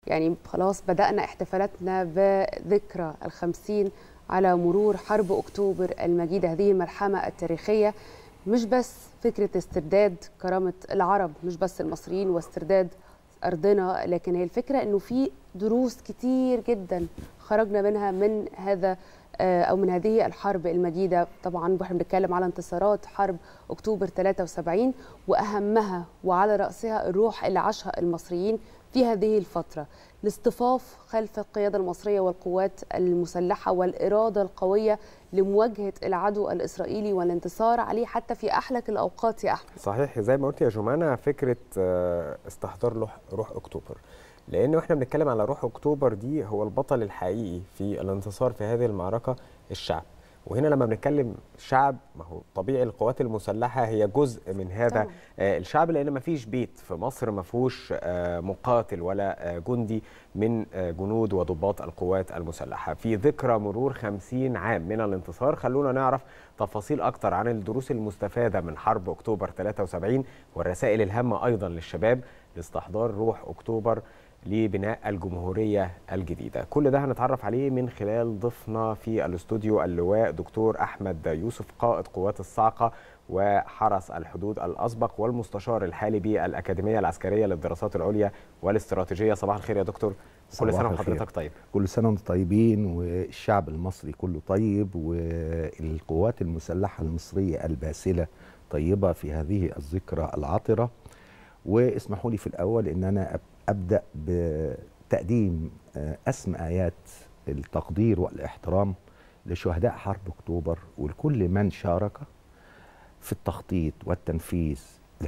يعني خلاص بدأنا احتفالاتنا بذكرى ال50 على مرور حرب أكتوبر المجيدة، هذه الملحمة التاريخية. مش بس فكرة استرداد كرامة العرب، مش بس المصريين واسترداد أرضنا، لكن هي الفكرة أنه في دروس كتير جدا خرجنا منها من هذا أو من هذه الحرب المجيدة. طبعا احنا بنتكلم على انتصارات حرب أكتوبر 73، وأهمها وعلى رأسها الروح اللي عاشها المصريين في هذه الفترة، الاصطفاف خلف القيادة المصرية والقوات المسلحة والإرادة القوية لمواجهة العدو الإسرائيلي والانتصار عليه حتى في أحلك الأوقات يا أحمد. صحيح زي ما قلت يا جمانة، فكرة استحضار روح أكتوبر، لأن احنا بنتكلم على روح أكتوبر دي، هو البطل الحقيقي في الانتصار في هذه المعركة الشعب. وهنا لما بنتكلم شعب، ما هو طبيعي القوات المسلحة هي جزء من هذا الشعب، لأن ما فيش بيت في مصر ما فيهوش مقاتل ولا جندي من جنود وضباط القوات المسلحة. في ذكرى مرور 50 عام من الانتصار، خلونا نعرف تفاصيل أكتر عن الدروس المستفادة من حرب أكتوبر 73 والرسائل الهامة أيضا للشباب لاستحضار روح أكتوبر لبناء الجمهورية الجديدة. كل ده هنتعرف عليه من خلال ضيفنا في الاستوديو، اللواء دكتور أحمد يوسف، قائد قوات الصاعقة وحرس الحدود الأسبق والمستشار الحالي بالأكاديمية العسكرية للدراسات العليا والاستراتيجية. صباح الخير يا دكتور، كل سنة وحضرتك طيب. كل سنة وانتم طيبين، والشعب المصري كله طيب، والقوات المسلحة المصرية الباسلة طيبة في هذه الذكرى العطرة. واسمحوا لي في الأول أن أنا أبدأ بتقديم أسمى آيات التقدير والاحترام لشهداء حرب أكتوبر ولكل من شارك في التخطيط والتنفيذ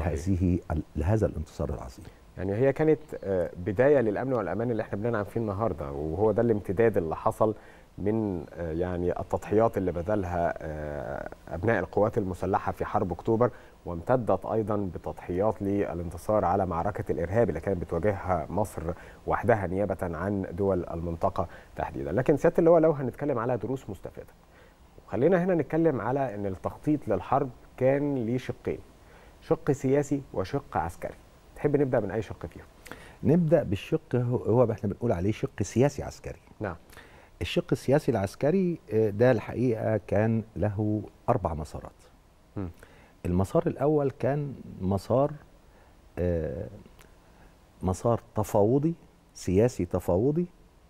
لهذا الانتصار العظيم. يعني هي كانت بداية للأمن والأمان اللي احنا بننعم فيه النهاردة، وهو ده الامتداد اللي حصل من يعني التضحيات اللي بذلها أبناء القوات المسلحة في حرب أكتوبر، وامتدت أيضا بتضحيات للانتصار على معركة الإرهاب اللي كانت بتواجهها مصر وحدها نيابة عن دول المنطقة تحديدا. لكن سيادة اللواء، لو هنتكلم على دروس مستفادة، خلينا هنا نتكلم على أن التخطيط للحرب كان ليه شقين، شق سياسي وشق عسكري. تحب نبدأ من أي شق فيهم؟ نبدأ بالشق هو احنا بنقول عليه شق سياسي عسكري. نعم. الشق السياسي العسكري ده الحقيقة كان له 4 مسارات. المسار الأول كان مسار تفاوضي، سياسي تفاوضي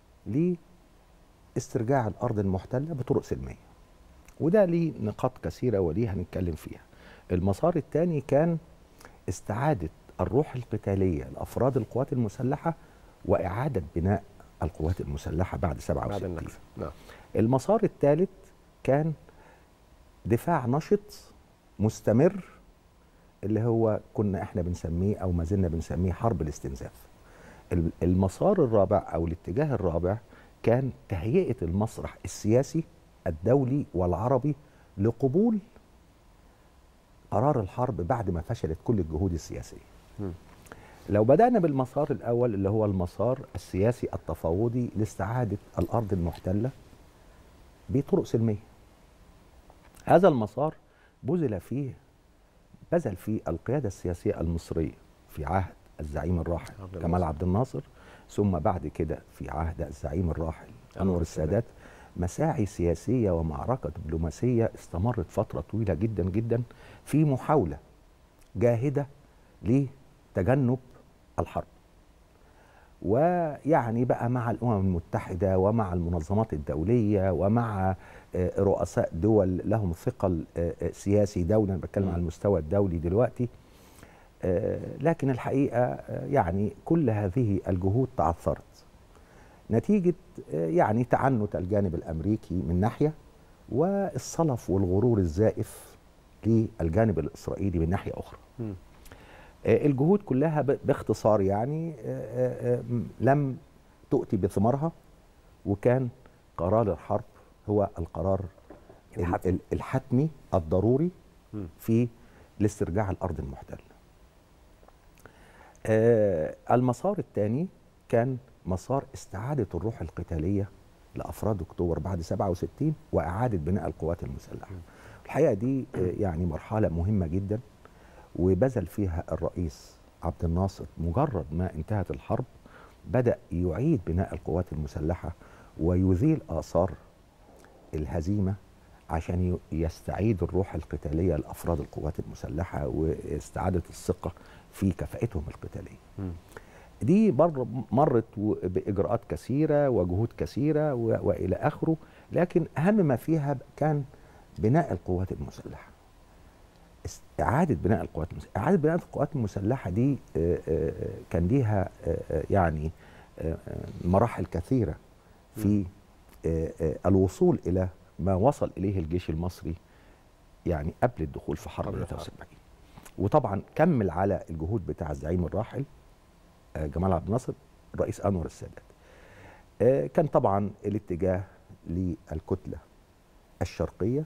لاسترجاع الأرض المحتلة بطرق سلمية، وده ليه نقاط كثيرة وليه هنتكلم فيها. المسار الثاني كان استعادة الروح القتالية لأفراد القوات المسلحة وإعادة بناء القوات المسلحة بعد 67. نعم. المسار الثالث كان دفاع نشط مستمر، اللي هو كنا احنا بنسميه او ما زلنا بنسميه حرب الاستنزاف. المسار الرابع او الاتجاه الرابع كان تهيئة المسرح السياسي الدولي والعربي لقبول قرار الحرب بعد ما فشلت كل الجهود السياسية. لو بدأنا بالمسار الأول اللي هو المسار السياسي التفاوضي لاستعادة الأرض المحتلة بطرق سلمية، هذا المسار بذل فيه القيادة السياسية المصرية في عهد الزعيم الراحل كمال عبد الناصر، ثم بعد كده في عهد الزعيم الراحل أنور السادات، مساعي سياسية ومعركة دبلوماسية استمرت فترة طويلة جدا جدا في محاولة جاهدة لتجنب الحرب. ويعني بقى مع الأمم المتحدة ومع المنظمات الدولية ومع رؤساء دول لهم ثقل سياسي دولي، أنا بتكلم على المستوى الدولي دلوقتي، لكن الحقيقة يعني كل هذه الجهود تعثرت نتيجة يعني تعنت الجانب الأمريكي من ناحية، والصلف والغرور الزائف للجانب الإسرائيلي من ناحية أخرى. الجهود كلها باختصار يعني لم تؤتي بثمارها، وكان قرار الحرب هو القرار الحتمي الضروري في الاسترجاع الأرض المحتلة. المسار الثاني كان مسار استعادة الروح القتالية لأفراد أكتوبر بعد 67 وإعادة بناء القوات المسلحة. الحقيقة دي يعني مرحلة مهمة جدا، وبذل فيها الرئيس عبد الناصر مجرد ما انتهت الحرب بدأ يعيد بناء القوات المسلحة ويزيل آثار الهزيمة عشان يستعيد الروح القتالية لأفراد القوات المسلحة واستعادة الثقة في كفاءتهم القتالية. دي مرت بإجراءات كثيرة وجهود كثيرة وإلى آخره، لكن أهم ما فيها كان بناء القوات المسلحة. إعادة بناء القوات المسلحة. إعادة بناء القوات المسلحة دي كان ليها يعني مراحل كثيرة في الوصول إلى ما وصل إليه الجيش المصري يعني قبل الدخول في حرب 73. وطبعا كمل على الجهود بتاع الزعيم الراحل جمال عبد الناصر الرئيس أنور السادات. كان طبعا الاتجاه للكتلة الشرقية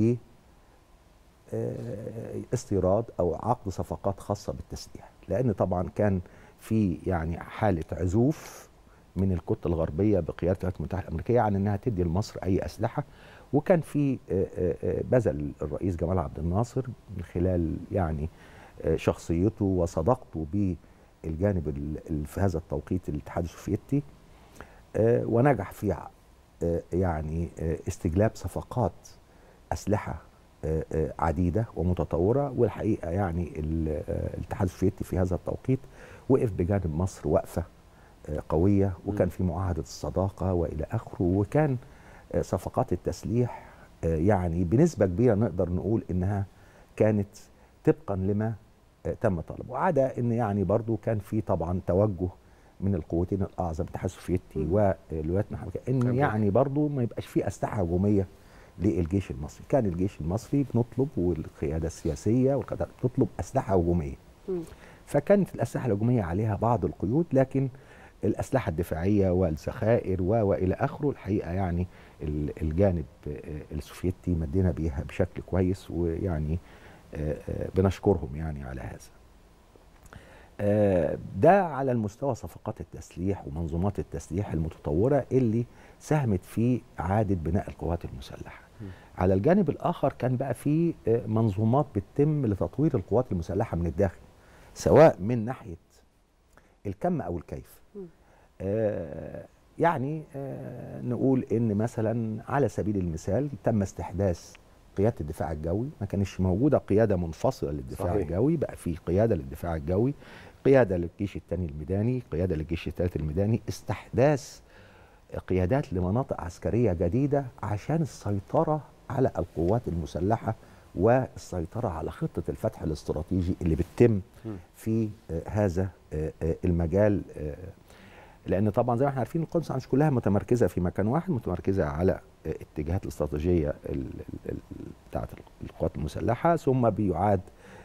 لاستيراد أو عقد صفقات خاصة بالتسليح، لأن طبعا كان في يعني حالة عزوف من الكتلة الغربية بقيادة الولايات المتحدة الأمريكية عن أنها تدي لمصر أي أسلحة. وكان في بذل الرئيس جمال عبد الناصر من خلال يعني شخصيته وصداقته بالجانب في هذا التوقيت الاتحاد السوفيتي، ونجح في يعني استجلاب صفقات أسلحة عديدة ومتطورة. والحقيقة يعني الاتحاد السوفيتي في هذا التوقيت وقف بجانب مصر وقفة قوية، وكان في معاهدة الصداقة وإلى آخره. وكان صفقات التسليح يعني بنسبة كبيرة نقدر نقول إنها كانت طبقا لما تم طلبه، وعدا إن يعني برضو كان في طبعا توجه من القوتين الأعظم الاتحاد السوفيتي والولايات المتحدة إن يعني برضو ما يبقاش في أسلحة هجومية للجيش المصري. كان الجيش المصري بنطلب والقيادة السياسية والقيادة بتطلب أسلحة هجومية. فكانت الأسلحة الهجومية عليها بعض القيود، لكن الأسلحة الدفاعية والذخائر وإلى آخره الحقيقة يعني الجانب السوفيتي مدينا بيها بشكل كويس، ويعني بنشكرهم يعني على هذا. ده على المستوى صفقات التسليح ومنظومات التسليح المتطورة اللي ساهمت في إعادة بناء القوات المسلحة. على الجانب الآخر كان بقى في منظومات بتتم لتطوير القوات المسلحة من الداخل، سواء من ناحية الكم أو الكيف. يعني نقول إن مثلا على سبيل المثال تم استحداث قيادة الدفاع الجوي. ما كانش موجودة قيادة منفصلة للدفاع صحيح. الجوي، بقى في قيادة للدفاع الجوي، قيادة للجيش الثاني الميداني، قيادة للجيش الثالث الميداني، استحداث قيادات لمناطق عسكرية جديدة عشان السيطرة على القوات المسلحة والسيطرة على خطة الفتح الاستراتيجي اللي بتتم في هذا المجال. لأن طبعا زي ما احنا عارفين القوات المسلحة مش كلها متمركزة في مكان واحد، متمركزة على اتجاهات الاستراتيجية بتاعت القوات المسلحة، ثم بيعاد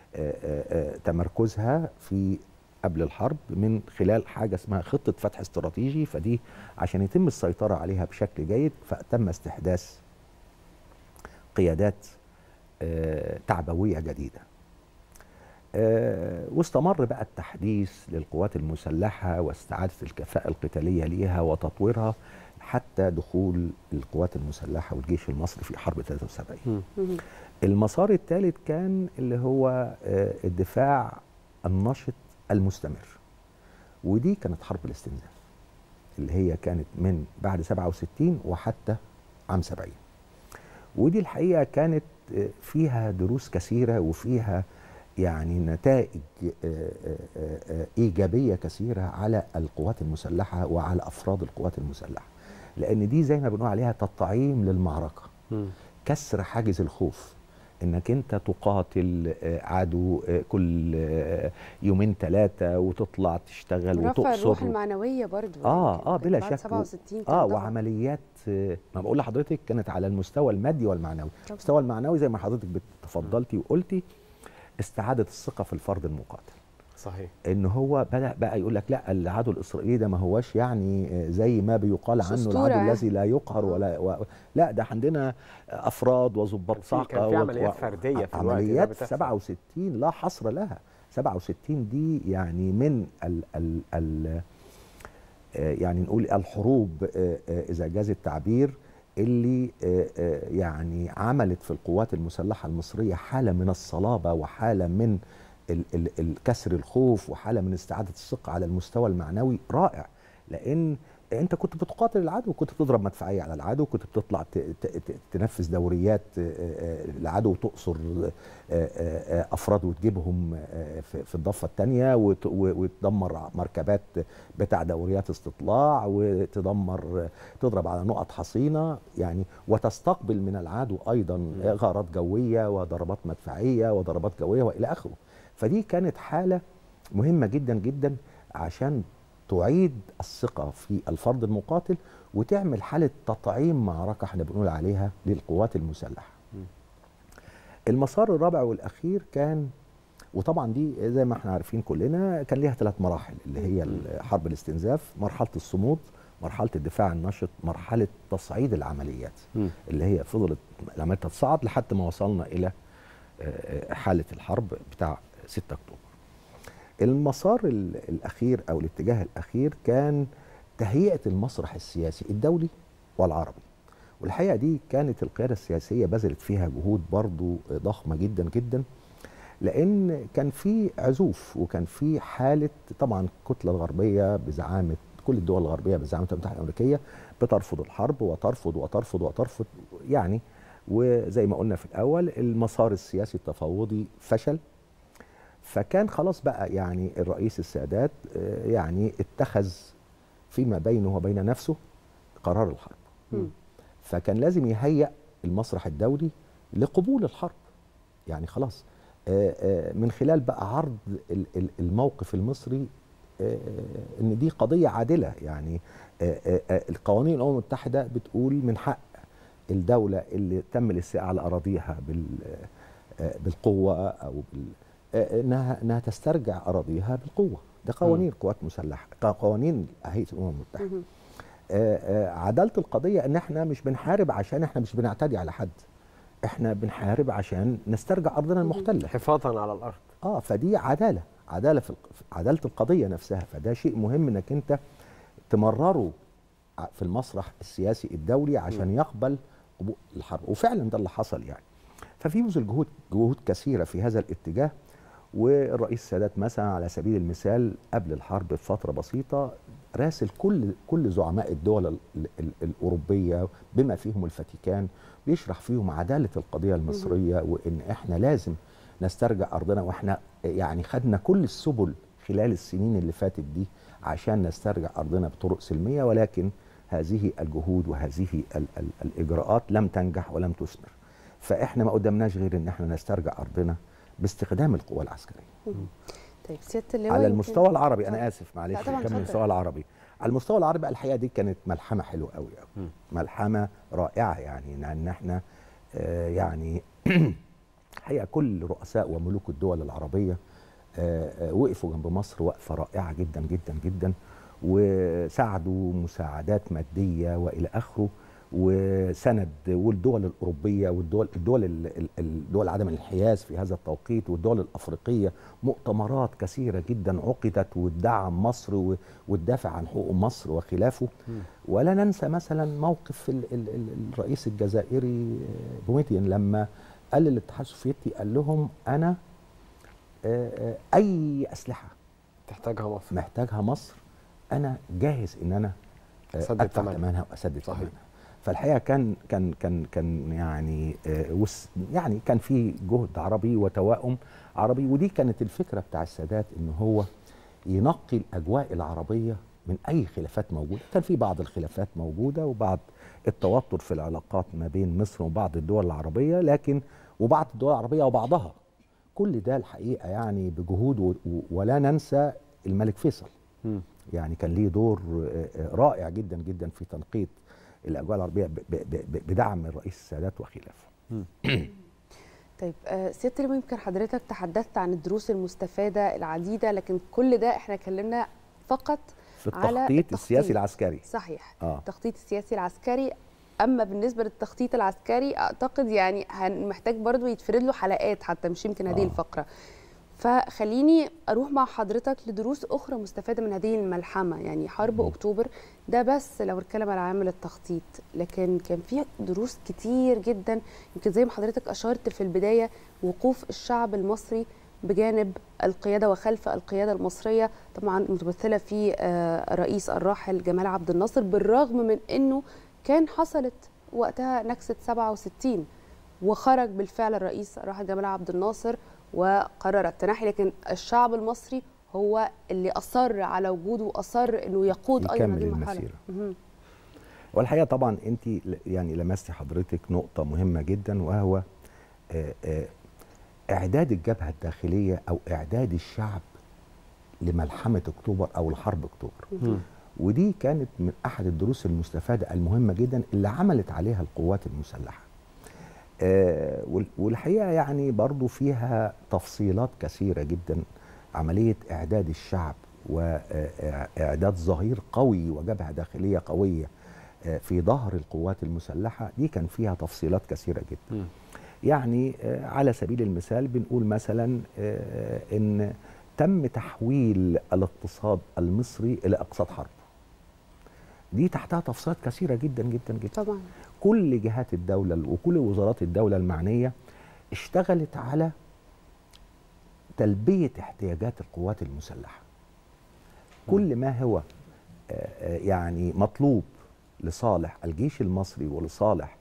تمركزها في قبل الحرب من خلال حاجة اسمها خطة فتح استراتيجي. فدي عشان يتم السيطرة عليها بشكل جيد فتم استحداث قيادات تعبوية جديدة. واستمر بقى التحديث للقوات المسلحة واستعادة الكفاءة القتالية ليها وتطويرها حتى دخول القوات المسلحة والجيش المصري في حرب 73. المسار الثالث كان اللي هو الدفاع النشط المستمر، ودي كانت حرب الاستنزاف اللي هي كانت من بعد 67 وحتى عام 70. ودي الحقيقة كانت فيها دروس كثيرة وفيها يعني نتائج إيجابية كثيرة على القوات المسلحة وعلى أفراد القوات المسلحة، لأن دي زي ما بنقول عليها تطعيم للمعركة، كسر حاجز الخوف، انك انت تقاتل عدو كل يومين ثلاثه وتطلع تشتغل وتقصر. رفع الروح المعنويه برضو بلا شك. 67 وعمليات ما بقول لحضرتك كانت على المستوى المادي والمعنوي. المستوى المعنوي زي ما حضرتك تفضلتي وقلتي استعاده الثقه في الفرد المقاتل. صحيح. ان هو بدأ بقى يقول لك لا العدو الاسرائيلي ده ما هوش يعني زي ما بيقال عنه العدو الذي لا يقهر لا ده عندنا افراد وضباط صاعقه. كان في عمليات فرديه في عمليات 67 لا حصر لها. 67 دي يعني من يعني نقول الحروب اذا جاز التعبير اللي يعني عملت في القوات المسلحه المصريه حاله من الصلابه وحاله من الكسر الخوف وحالة من استعادة الثقة على المستوى المعنوي رائع. لان انت كنت بتقاتل العدو، كنت بتضرب مدفعيه على العدو، كنت بتطلع تنفذ دوريات العدو وتقصر افراد وتجيبهم في الضفه الثانيه، وتدمر مركبات بتاع دوريات استطلاع، تضرب على نقط حصينه يعني، وتستقبل من العدو ايضا غارات جويه وضربات مدفعيه وضربات جويه والى اخره. فدي كانت حاله مهمه جدا جدا عشان تعيد الثقة في الفرد المقاتل، وتعمل حالة تطعيم معركة احنا بنقول عليها للقوات المسلحة. المسار الرابع والأخير كان، وطبعا دي زي ما احنا عارفين كلنا كان ليها 3 مراحل، اللي هي حرب الاستنزاف، مرحلة الصمود، مرحلة الدفاع النشط، مرحلة تصعيد العمليات، اللي هي فضلت العمليات تتصاعد لحد ما وصلنا إلى حالة الحرب بتاع 6 أكتوبر. المسار الأخير أو الاتجاه الأخير كان تهيئة المسرح السياسي الدولي والعربي، والحقيقة دي كانت القيادة السياسية بذلت فيها جهود برضو ضخمة جدا جدا، لأن كان في عزوف وكان في حالة، طبعا الكتلة الغربية بزعامة كل الدول الغربية بزعامة الولايات المتحدة الأمريكية بترفض الحرب وترفض وترفض وترفض يعني، وزي ما قلنا في الأول المسار السياسي التفاوضي فشل. فكان خلاص بقى يعني الرئيس السادات يعني اتخذ فيما بينه وبين نفسه قرار الحرب. فكان لازم يهيئ المسرح الدولي لقبول الحرب، يعني خلاص من خلال بقى عرض الموقف المصري ان دي قضية عادلة، يعني القوانين الأمم المتحدة بتقول من حق الدولة اللي تم الاستيلاء على أراضيها بالقوة أو انها تسترجع اراضيها بالقوه، ده قوانين قوات مسلحه، قوانين هيئه الامم المتحده. عداله القضيه ان احنا مش بنحارب عشان احنا مش بنعتدي على حد، احنا بنحارب عشان نسترجع ارضنا المحتله حفاظا على الارض. فدي عداله في عداله القضيه نفسها، فده شيء مهم انك انت تمرره في المسرح السياسي الدولي عشان يقبل قبول الحرب، وفعلا ده اللي حصل يعني. ففي بذل جهود كثيره في هذا الاتجاه. والرئيس السادات مثلا على سبيل المثال قبل الحرب بفتره بسيطه راسل كل زعماء الدول الاوروبيه بما فيهم الفاتيكان، بيشرح فيهم عداله القضيه المصريه وان احنا لازم نسترجع ارضنا، واحنا يعني خدنا كل السبل خلال السنين اللي فاتت دي عشان نسترجع ارضنا بطرق سلميه، ولكن هذه الجهود وهذه الاجراءات لم تنجح ولم تثمر. فاحنا ما قدامناش غير ان احنا نسترجع ارضنا باستخدام القوى العسكريه. طيب سياده اللواء على المستوى العربي، انا اسف معلش كمل المستوى العربي. على المستوى العربي الحقيقه دي كانت ملحمه حلوه قوي قوي، ملحمه رائعه يعني، ان احنا يعني الحقيقه كل رؤساء وملوك الدول العربيه وقفوا جنب مصر وقفه رائعه جدا جدا جدا، وساعدوا مساعدات ماديه والى اخره، وسند والدول الاوروبيه والدول عدم الانحياز في هذا التوقيت، والدول الافريقيه مؤتمرات كثيره جدا عقدت وتدعم مصر وتدافع عن حقوق مصر وخلافه. ولا ننسى مثلا موقف الرئيس الجزائري بوميدين لما قال للاتحاد السوفيتي، قال لهم انا اي اسلحه محتاجها مصر انا جاهز ان انا ادفع ثمنها واسدد ثمنها. فالحقيقه كان يعني كان في جهد عربي وتوائم عربي، ودي كانت الفكره بتاع السادات ان هو ينقي الاجواء العربيه من اي خلافات موجوده. كان في بعض الخلافات موجوده وبعض التوتر في العلاقات ما بين مصر وبعض الدول العربيه، لكن وبعض الدول العربيه وبعضها، كل ده الحقيقه يعني بجهود. ولا ننسى الملك فيصل، يعني كان ليه دور رائع جدا جدا في تنقية الأجواء العربية بدعم الرئيس السادات وخلافه. طيب سيادة اللواء، يمكن حضرتك تحدثت عن الدروس المستفادة العديدة، لكن كل ده احنا اتكلمنا فقط في التخطيط السياسي العسكري. صحيح. التخطيط السياسي العسكري. أما بالنسبة للتخطيط العسكري أعتقد يعني محتاج برضو يتفرد له حلقات حتى، مش يمكن هذه الفقرة. فخليني أروح مع حضرتك لدروس أخرى مستفادة من هذه الملحمة. يعني حرب أكتوبر ده بس لو نتكلم على عامل التخطيط، لكن كان في دروس كتير جدا، يمكن زي ما حضرتك أشرت في البداية، وقوف الشعب المصري بجانب القيادة وخلف القيادة المصرية طبعا متمثلة في الرئيس الراحل جمال عبد الناصر، بالرغم من أنه كان حصلت وقتها نكسة 67 وخرج بالفعل الرئيس الراحل جمال عبد الناصر وقرر التنحي، لكن الشعب المصري هو اللي أصر على وجوده وأصر أنه يقود أيضا هذه المرحلة. والحقيقة طبعا أنت يعني لمستي حضرتك نقطة مهمة جدا، وهو إعداد الجبهة الداخلية أو إعداد الشعب لملحمة أكتوبر أو لحرب أكتوبر. ودي كانت من أحد الدروس المستفادة المهمة جدا اللي عملت عليها القوات المسلحة. والحقيقة يعني برضو فيها تفصيلات كثيرة جدا. عملية إعداد الشعب وإعداد ظهير قوي وجبهة داخلية قوية في ظهر القوات المسلحة، دي كان فيها تفصيلات كثيرة جدا. يعني على سبيل المثال بنقول مثلا إن تم تحويل الاقتصاد المصري إلى اقتصاد حرب. دي تحتها تفصيلات كثيرة جدا جدا جدا. طبعا كل جهات الدولة وكل وزارات الدولة المعنية اشتغلت على تلبية احتياجات القوات المسلحة. كل ما هو يعني مطلوب لصالح الجيش المصري ولصالح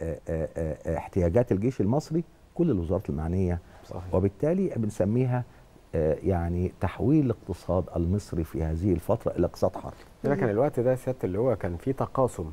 احتياجات الجيش المصري، كل الوزارات المعنية. صحيح. وبالتالي بنسميها يعني تحويل الاقتصاد المصري في هذه الفترة إلى اقتصاد حرب. لكن الوقت ده سيادة اللي هو كان فيه تقاسم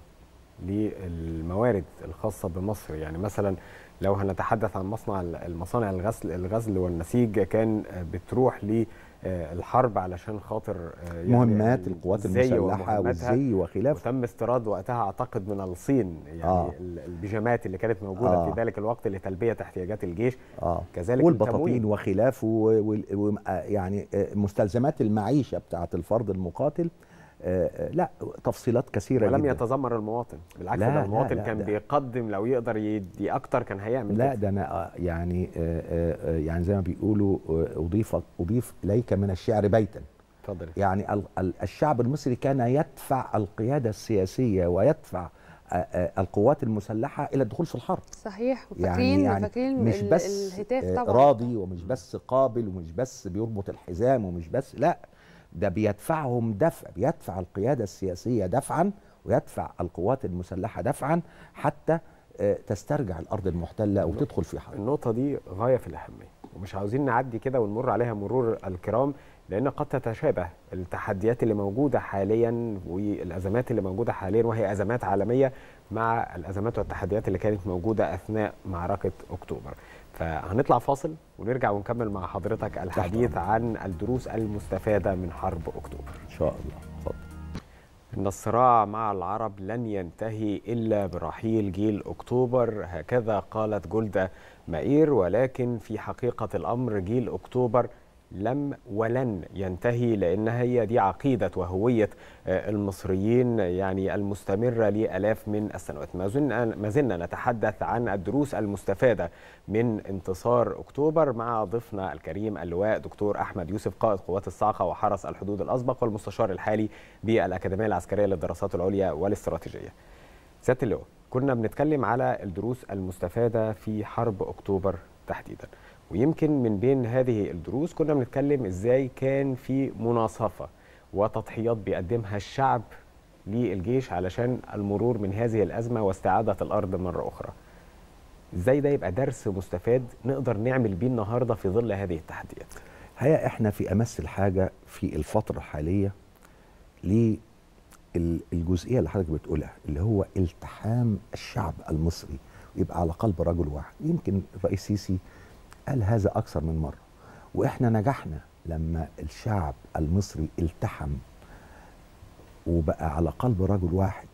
للموارد الخاصة بمصر. يعني مثلا لو هنتحدث عن المصانع الغزل والنسيج كان بتروح للحرب علشان خاطر يعني مهمات القوات المسلحة والزي وخلافه، وتم استيراد وقتها اعتقد من الصين يعني البيجامات اللي كانت موجودة في ذلك الوقت لتلبية احتياجات الجيش. كذلك والبطاطين وخلافه يعني مستلزمات المعيشة بتاعة الفرد المقاتل. لا تفصيلات كثيرة ولم جدا. يتذمر المواطن، بالعكس ده المواطن كان بيقدم لو يقدر يدي أكتر كان هيعمل. لا ده أنا يعني يعني زي ما بيقولوا أضيف إليك من الشعر بيتا. اتفضل. يعني الشعب المصري كان يدفع القيادة السياسية ويدفع القوات المسلحة إلى الدخول في الحرب. صحيح. فاكرين مش بس الهتاف طبعا راضي ومش بس قابل ومش بس بيربط الحزام ومش بس، لا ده بيدفعهم دفع، بيدفع القيادة السياسية دفعا ويدفع القوات المسلحة دفعا حتى تسترجع الأرض المحتلة وتدخل في حرب. النقطة دي غاية في الأهمية ومش عاوزين نعدي كده ونمر عليها مرور الكرام، لأن قد تتشابه التحديات اللي موجودة حاليا والأزمات اللي موجودة حاليا، وهي أزمات عالمية مع الأزمات والتحديات اللي كانت موجودة أثناء معركة أكتوبر. فهنطلع فاصل ونرجع ونكمل مع حضرتك الحديث عن الدروس المستفادة من حرب أكتوبر إن شاء الله. اتفضل. إن الصراع مع العرب لن ينتهي إلا برحيل جيل أكتوبر، هكذا قالت جولدا مائير، ولكن في حقيقة الأمر جيل أكتوبر لم ولن ينتهي، لأن هي دي عقيدة وهوية المصريين يعني المستمرة لآلاف من السنوات. ما زلنا نتحدث عن الدروس المستفادة من انتصار أكتوبر مع ضيفنا الكريم اللواء دكتور أحمد يوسف، قائد قوات الصاعقة وحرس الحدود الأسبق والمستشار الحالي بالأكاديمية العسكرية للدراسات العليا والاستراتيجية. سيادة اللواء، كنا بنتكلم على الدروس المستفادة في حرب أكتوبر تحديدا، ويمكن من بين هذه الدروس كنا بنتكلم ازاي كان في مناصفة وتضحيات بيقدمها الشعب للجيش علشان المرور من هذه الأزمة واستعادة الأرض مرة أخرى. ازاي ده يبقى درس مستفاد نقدر نعمل بيه النهاردة في ظل هذه التحديات؟ الحقيقة احنا في أمس الحاجة في الفترة الحالية للجزئية اللي حضرتك بتقولها، اللي هو التحام الشعب المصري يبقى على قلب رجل واحد. يمكن الرئيس السيسي قال هذا أكثر من مرة، وإحنا نجحنا لما الشعب المصري التحم وبقى على قلب رجل واحد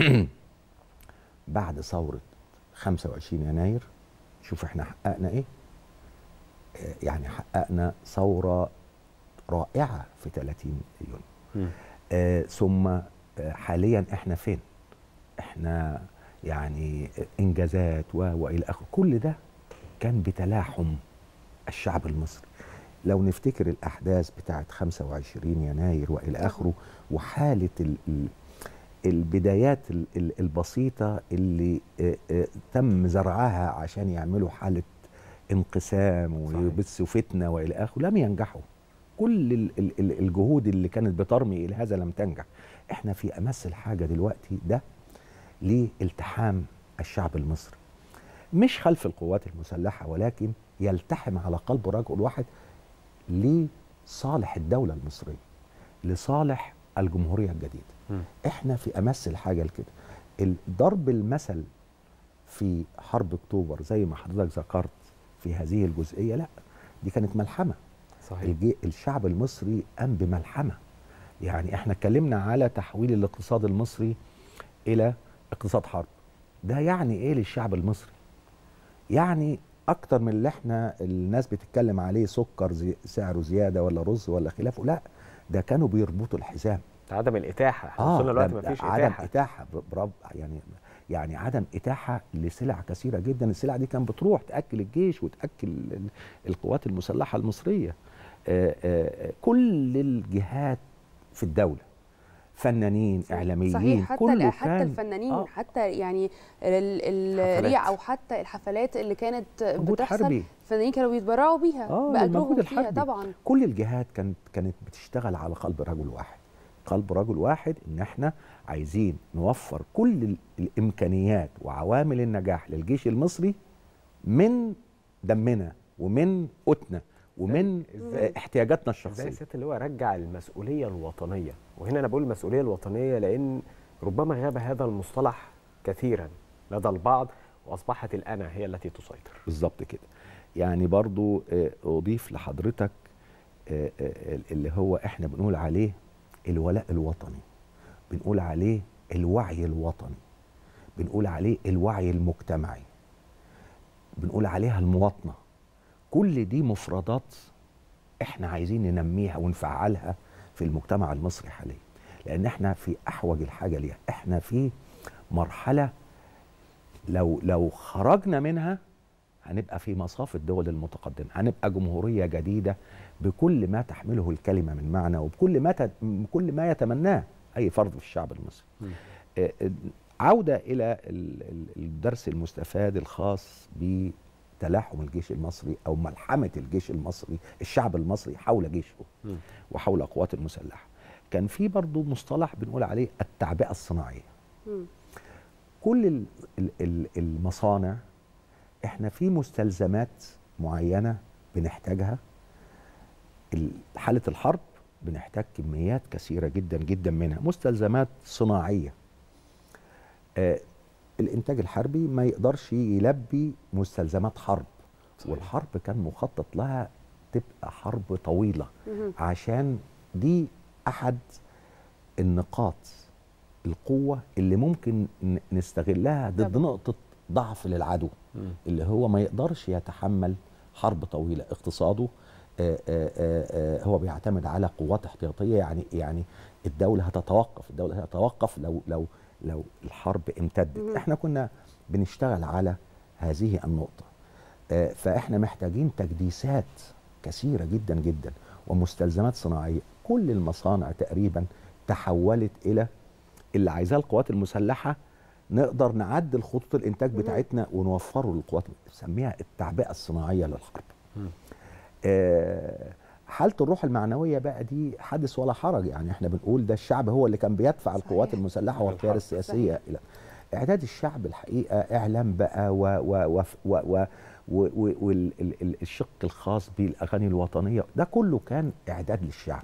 بعد ثورة 25 يناير. شوف إحنا حققنا إيه؟ يعني حققنا ثورة رائعة في 30 يونيو. ثم حاليا إحنا فين؟ إحنا يعني إنجازات وإلى آخره. كل ده كان بتلاحم الشعب المصري. لو نفتكر الأحداث بتاعت 25 يناير وإلى آخره، وحالة البدايات البسيطة اللي تم زرعها عشان يعملوا حالة انقسام ويبثوا فتنه والى اخره، لم ينجحوا. كل الجهود اللي كانت بترمي الى هذا لم تنجح. احنا في امس الحاجه دلوقتي ده لالتحام الشعب المصري، مش خلف القوات المسلحه، ولكن يلتحم على قلب رجل واحد لصالح الدوله المصريه، لصالح الجمهوريه الجديده. احنا في امس الحاجه لكده. ضرب المثل في حرب اكتوبر زي ما حضرتك ذكرت في هذه الجزئيه، لا دي كانت ملحمه. صحيح. الشعب المصري قام بملحمه. يعني احنا اتكلمنا على تحويل الاقتصاد المصري الى اقتصاد حرب. ده يعني ايه للشعب المصري؟ يعني اكتر من اللي احنا الناس بتتكلم عليه سكر سعره زياده ولا رز ولا خلافه، لا ده كانوا بيربطوا الحزام. عدم الاتاحه، احنا وصلنا دلوقتي ما فيش عدم اتاحه يعني عدم اتاحه لسلع كثيره جدا. السلع دي كانت بتروح تاكل الجيش وتاكل القوات المسلحه المصريه. كل الجهات في الدوله، فنانين، اعلاميين، صحيح. كله حتى كان الفنانين حتى يعني الريع او حتى الحفلات اللي كانت بتحصل، الفنانين كانوا بيتبرعوا بيها باجرهم فيها طبعا. كل الجهات كانت بتشتغل على قلب رجل واحد. قلب رجل واحد ان احنا عايزين نوفر كل الامكانيات وعوامل النجاح للجيش المصري من دمنا ومن قوتنا ومن احتياجاتنا الشخصيه. زي سياده اللي هو رجع المسؤوليه الوطنيه، وهنا انا بقول المسؤوليه الوطنيه لان ربما غاب هذا المصطلح كثيرا لدى البعض، واصبحت الانا هي التي تسيطر. بالظبط كده. يعني برضو اضيف لحضرتك اللي هو احنا بنقول عليه الولاء الوطني، بنقول عليه الوعي الوطني، بنقول عليه الوعي المجتمعي، بنقول عليها المواطنه. كل دي مفردات احنا عايزين ننميها ونفعلها في المجتمع المصري حاليا، لان احنا في احوج الحاجه ليها. احنا في مرحله لو خرجنا منها هنبقى في مصاف الدول المتقدمه، هنبقى جمهوريه جديده بكل ما تحمله الكلمه من معنى، وبكل كل ما يتمناه اي فرد في الشعب المصري. عوده الى الدرس المستفاد الخاص بتلاحم الجيش المصري او ملحمه الجيش المصري، الشعب المصري حول جيشه وحول قواته المسلحه. كان في برضو مصطلح بنقول عليه التعبئه الصناعيه. كل المصانع احنا في مستلزمات معينه بنحتاجها. حاله الحرب بنحتاج كميات كثيره جدا جدا منها، مستلزمات صناعيه. الانتاج الحربي ما يقدرش يلبي مستلزمات حرب. صحيح. والحرب كان مخطط لها تبقى حرب طويله، عشان دي احد النقاط القوه اللي ممكن نستغلها ضد نقطه ضعف للعدو، اللي هو ما يقدرش يتحمل حرب طويله. اقتصاده هو بيعتمد على قوات احتياطيه، يعني الدوله هتتوقف لو الحرب امتدت. احنا كنا بنشتغل على هذه النقطه. فاحنا محتاجين تجديسات كثيره جدا جدا ومستلزمات صناعيه. كل المصانع تقريبا تحولت الى اللي عايزاه القوات المسلحه، نقدر نعدل خطوط الانتاج بتاعتنا ونوفره للقوات، نسميها التعبئه الصناعيه للحرب. حاله الروح المعنويه بقى دي حدث ولا حرج. يعني احنا بنقول ده الشعب هو اللي كان بيدفع القوات المسلحه والقيادة السياسيه الى اعداد الشعب. الحقيقه اعلام بقى والشق الخاص بالاغاني الوطنيه، ده كله كان اعداد للشعب.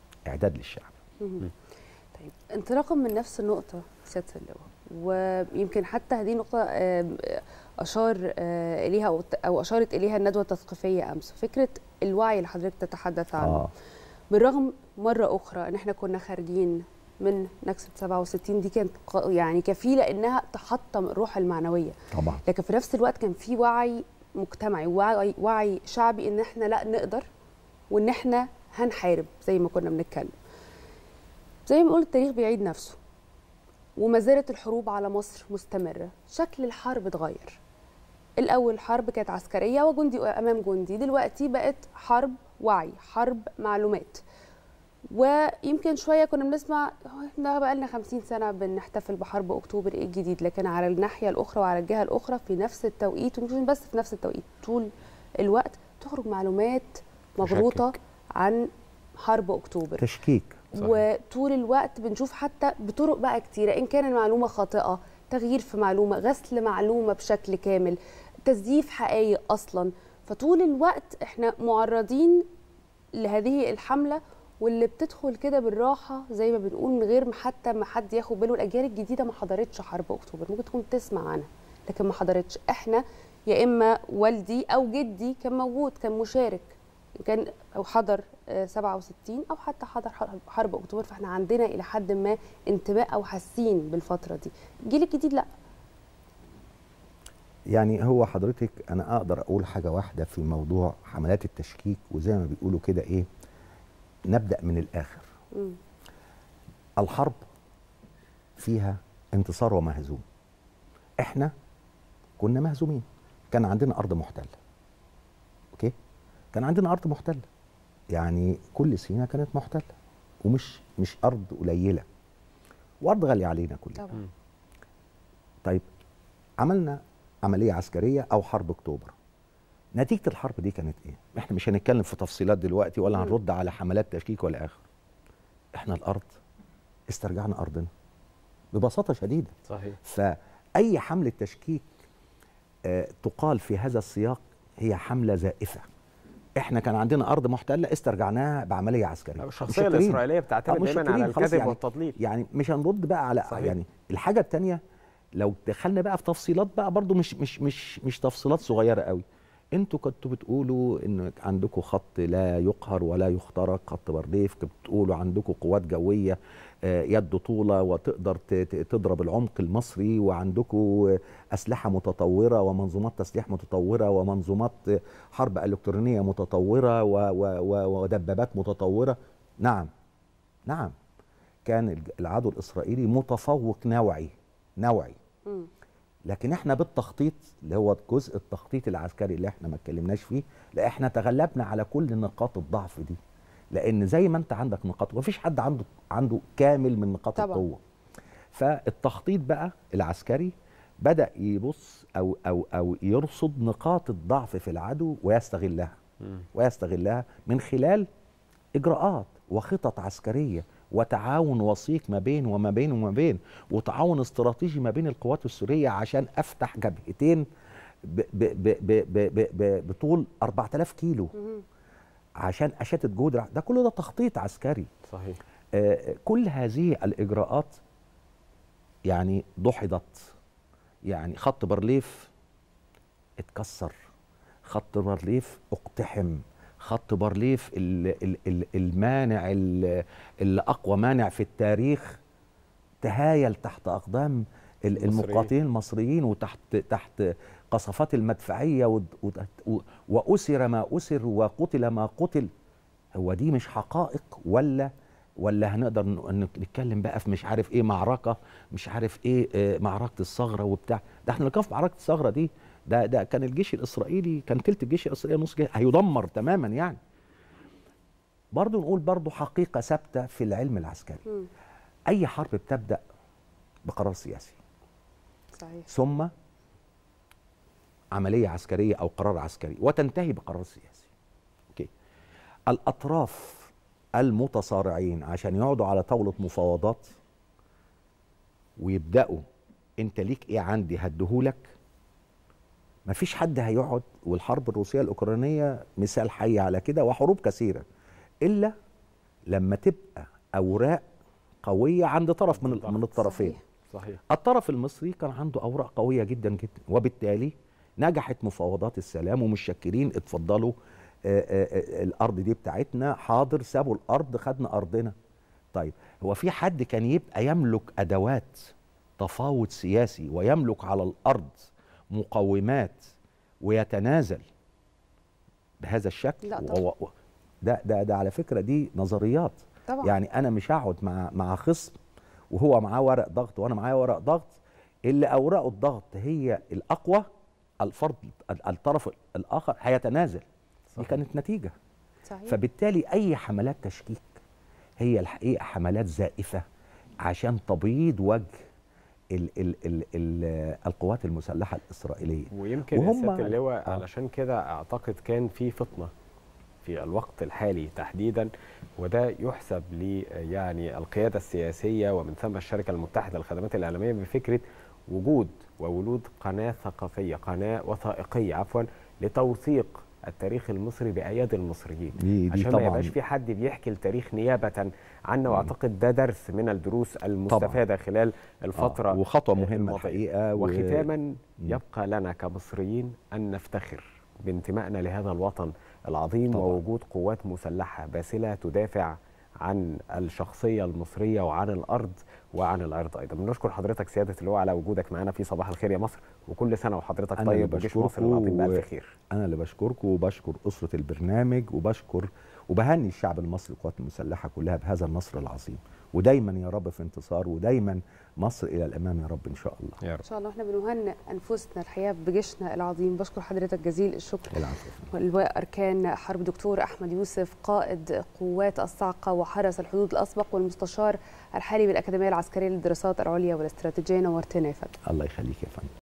طيب، انطلاقا من نفس النقطه سياده اللواء، ويمكن حتى هذه النقطه اشار اليها او اشارت اليها الندوه التثقيفيه امس، فكره الوعي اللي حضرتك تتحدث عنه. بالرغم مره اخرى ان احنا كنا خارجين من نكسه 67، دي كانت يعني كفيله انها تحطم الروح المعنويه طبعا، لكن في نفس الوقت كان في وعي مجتمعي ووعي شعبي ان احنا لا نقدر وان احنا هنحارب زي ما كنا بنتكلم. زي ما قلت التاريخ بيعيد نفسه، وما زالت الحروب على مصر مستمرة. شكل الحرب اتغير. الأول حرب كانت عسكرية وجندي أمام جندي، دلوقتي بقت حرب وعي، حرب معلومات. ويمكن شوية كنا بنسمع احنا بقى لنا 50 سنة بنحتفل بحرب أكتوبر، إيه الجديد؟ لكن على الناحية الأخرى وعلى الجهة الأخرى في نفس التوقيت، ومش بس في نفس التوقيت، طول الوقت تخرج معلومات مغلوطه عن حرب اكتوبر، تشكيك. وطول الوقت بنشوف حتى بطرق بقى كتيره، ان كان المعلومه خاطئه، تغيير في معلومه، غسل معلومه بشكل كامل، تزييف حقائق اصلا. فطول الوقت احنا معرضين لهذه الحمله، واللي بتدخل كده بالراحه زي ما بنقول من غير حتى ما حد ياخد باله. الاجيال الجديده ما حضرتش حرب اكتوبر، ممكن تكون تسمع عنها لكن ما حضرتش. احنا يا اما والدي او جدي كان موجود، كان مشارك، كان او حضر 67 او حتى حضر حرب اكتوبر، فاحنا عندنا الى حد ما انتماء او حاسين بالفتره دي. الجيل الجديد لا. يعني هو حضرتك انا اقدر اقول حاجه واحده في موضوع حملات التشكيك، وزي ما بيقولوا كده ايه، نبدا من الاخر. الحرب فيها انتصار ومهزوم. احنا كنا مهزومين، كان عندنا ارض محتله. اوكي، كان عندنا ارض محتله، يعني كل سينا كانت محتله، ومش ارض قليله، وارض غاليه علينا كلنا طبعا. طيب عملنا عمليه عسكريه او حرب اكتوبر، نتيجه الحرب دي كانت ايه؟ احنا مش هنتكلم في تفصيلات دلوقتي ولا هنرد على حملات تشكيك ولا اخر. احنا الارض استرجعنا ارضنا ببساطه شديده. صحيح. فاي حمله تشكيك تقال في هذا السياق هي حمله زائفه. احنا كان عندنا ارض محتله استرجعناها بعمليه عسكريه. الشخصيه الاسرائيليه بتعتمد دايما على الكذب والتضليل. يعني مش هنرد بقى على صحيح. يعني الحاجه الثانيه لو دخلنا بقى في تفصيلات بقى برضو مش تفصيلات صغيره قوي. انتوا كنتوا بتقولوا ان عندكم خط لا يقهر ولا يخترق، خط برديف، بتقولوا عندكم قوات جويه يد طوله وتقدر تضرب العمق المصري، وعندكم اسلحه متطوره ومنظومات تسليح متطوره ومنظومات حرب الكترونيه متطوره ودبابات متطوره. نعم كان العدو الاسرائيلي متفوق نوعي. لكن احنا بالتخطيط اللي هو جزء التخطيط العسكري اللي احنا ما اتكلمناش فيه، لا احنا تغلبنا على كل نقاط الضعف دي، لان زي ما انت عندك نقاط ومفيش حد عنده كامل من نقاط طبعا. القوه. فالتخطيط بقى العسكري بدأ يبص او يرصد نقاط الضعف في العدو ويستغلها من خلال اجراءات وخطط عسكريه وتعاون وثيق ما بين وتعاون استراتيجي ما بين القوات السوريه عشان افتح جبهتين بطول 4000 كيلو عشان اشتت جهود. ده كله ده تخطيط عسكري. صحيح. كل هذه الاجراءات يعني دحضت. يعني خط بارليف اتكسر، خط بارليف اقتحم، خط بارليف المانع اللي اقوى مانع في التاريخ تهايل تحت اقدام المقاتلين المصريين وتحت قصفات المدفعيه واسر ما اسر وقتل ما قتل. هو دي مش حقائق ولا هنقدر نتكلم بقى في مش عارف ايه معركه مش عارف ايه معركه الثغره وبتاع؟ ده احنا اللي كان في معركه الثغره دي ده كان الجيش الاسرائيلي، كان تلت الجيش الاسرائيلي نص جيش هيدمر تماما. يعني برضو نقول برضو حقيقه ثابته في العلم العسكري. اي حرب بتبدا بقرار سياسي صحيح. ثم عمليه عسكريه او قرار عسكري وتنتهي بقرار سياسي. اوكي، الاطراف المتصارعين عشان يقعدوا على طاوله مفاوضات ويبداوا انت ليك ايه عندي هديهولك، مفيش حد هيقعد. والحرب الروسيه الاوكرانيه مثال حي على كده وحروب كثيره، الا لما تبقى اوراق قويه عند طرف من الطرفين. صحيح. الطرف المصري كان عنده اوراق قويه جدا جدا، وبالتالي نجحت مفاوضات السلام ومشكرين اتفضلوا الارض دي بتاعتنا، حاضر، سابوا الارض خدنا ارضنا. طيب هو في حد كان يبقى يملك ادوات تفاوض سياسي ويملك على الارض مقومات ويتنازل بهذا الشكل؟ لا طبعا. ده على فكره دي نظريات طبعا. يعني انا مش هقعد مع خصم وهو معاه ورق ضغط وانا معايا ورق ضغط، اللي اوراقه الضغط هي الاقوى الطرف الاخر هيتنازل. دي كانت نتيجه. صحيح. فبالتالي اي حملات تشكيك هي الحقيقه حملات زائفه عشان تبيض وجه القوات المسلحه الاسرائيليه. ويمكن يا سياده اللواء علشان كده اعتقد كان في فطنه في الوقت الحالي تحديدا، وده يحسب ل يعني القياده السياسيه ومن ثم الشركه المتحده للخدمات الاعلاميه بفكره وجود وولود قناه ثقافيه، قناه وثائقيه عفوا، لتوثيق التاريخ المصري بايادي المصريين، دي عشان ما يبقاش في حد بيحكي التاريخ نيابه عنا. واعتقد ده درس من الدروس المستفاده طبعا خلال الفتره وخطوه مهمه الحقيقه. وختاما يبقى لنا كمصريين ان نفتخر بانتمائنا لهذا الوطن العظيم طبعا، ووجود قوات مسلحه باسله تدافع عن الشخصيه المصريه وعن الارض وعن الارض ايضا. بنشكر حضرتك سياده اللواء على وجودك معنا في صباح الخير يا مصر، وكل سنه وحضرتك طيب وجيش مصر العظيم بالف خير. انا اللي بشكركم وبشكر اسره البرنامج وبشكر وبهني الشعب المصري القوات المسلحه كلها بهذا النصر العظيم، ودايما يا رب في انتصار، ودايما مصر الى الامام يا رب ان شاء الله. يا رب. ان شاء الله. احنا بنهنئ انفسنا الحقيقه بجيشنا العظيم. بشكر حضرتك جزيل الشكر. اللواء اركان حرب دكتور احمد يوسف، قائد قوات الصاعقه وحرس الحدود الاسبق والمستشار الحالي بالاكاديميه العسكريه للدراسات العليا والاستراتيجيه. نورتنا يا فندم. الله يخليك يا فندم.